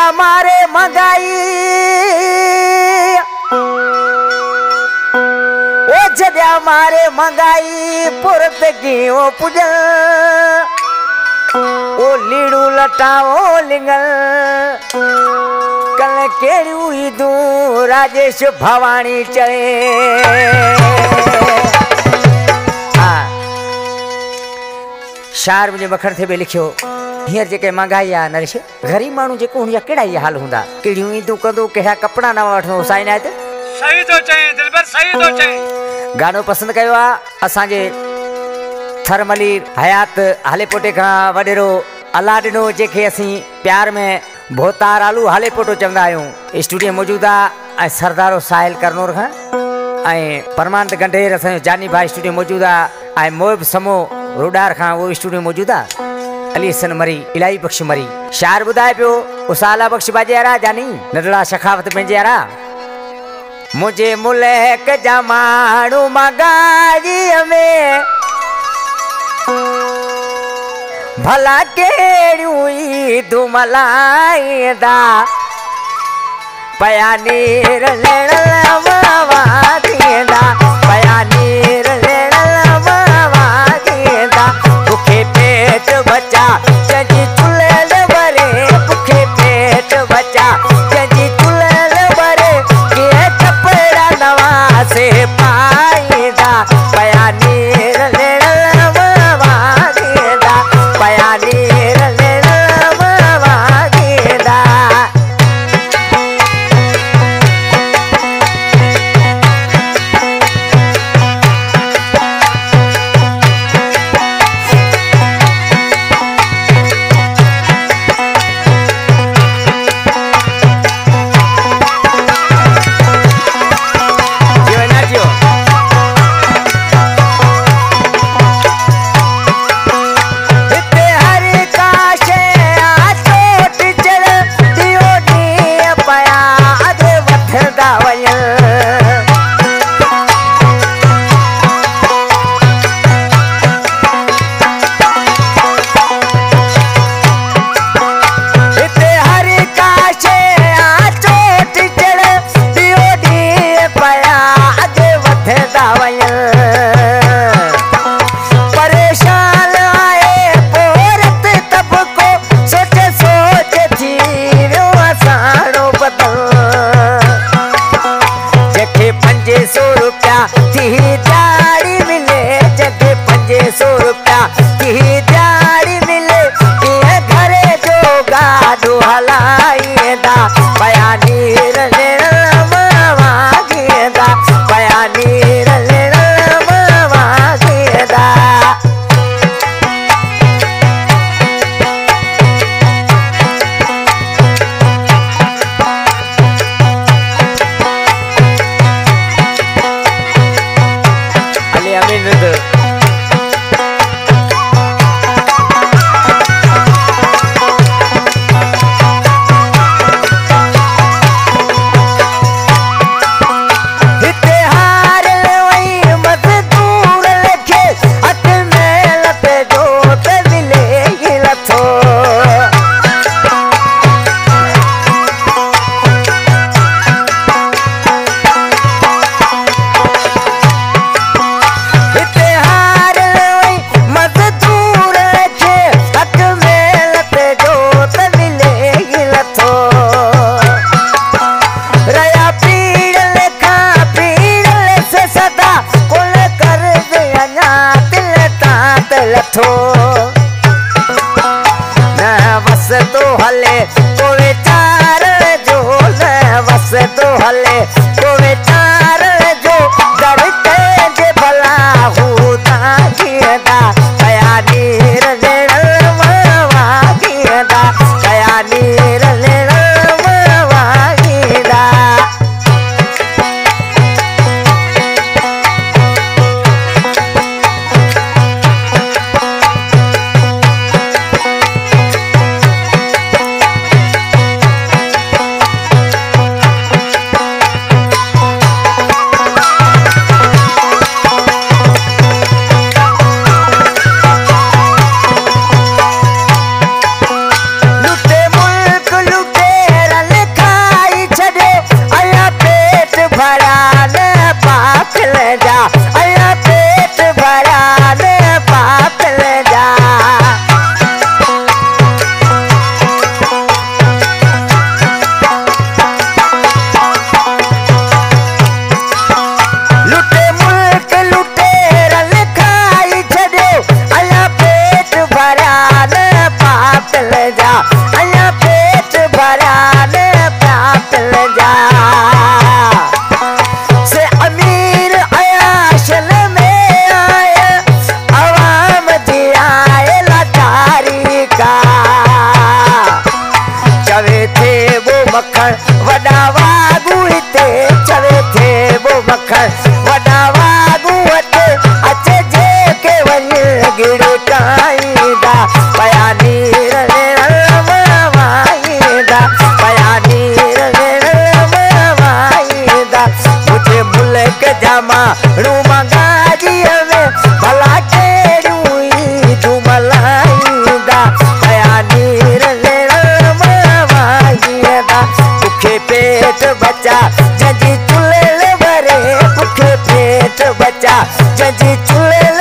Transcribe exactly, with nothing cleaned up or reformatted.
मारे मंगाई ओ जद्या मारे मंगाई पुरत गियो पुजल ओ लीड़ू लटाओ लिंगल कल केड़ू ईदू राजेश भवानी चले शार मुझे मखण थे बे लिखियो हींअर जेके महंगाई आ नरेश गरीब मानू जेको हुन जा केड़ा ही हाल हुंदा केड़ियूं ईदू कंदो केड़ा कपड़ा न वठो साईं आयत सही तो चए दिलबर सही तो चए गानो पसंद कयो आ असा जे थरमली हयात हाले पोटे का वडेरो अलाडिनो जेके असी प्यार में भोतार आलू हाले पोटो चंदा आयो स्टूडियो मौजूदा ए सरदारो साहिल करनोर खां ए परमानंद गंढेर असा जानी भाई स्टूडियो मौजूदा ए मोब समो रोडार खां वो स्टूडियो मौजूदा अली हसन मरी इलाही बख्श मरी शार बुधाए पियो उसाला बख्श बाजे यारा जानी नडड़ा शखावत पेंजे यारा मुझे मुल्क जमाणू मगाजी में भला केड़ी दुमलाईदा पयानीर लेवा दीदा पयानीर लेवा दीदा भूखे पेट बचा जजी चुलल बरे भूखे पेट बचा जजी चुलल बरे के कपड़ा नवा से पाईदा पयानीर लेवा दीदा पयानीर लेवा दीदा जा माण्हू मंगाजी में भला कहिड़ियूं ई धूम लाईंदा कया नीर लेण मावाईअ दा बुखे पेट बचा जंहिंजी चुल्हे भरे बुखे पेट बचा जंहिंजी चुल्हे